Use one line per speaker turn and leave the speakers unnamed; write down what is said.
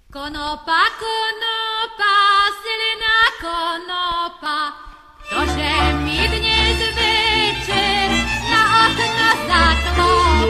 Konopa, konopa, zelená konopa, tože mi dnes večer na okno zatlopa.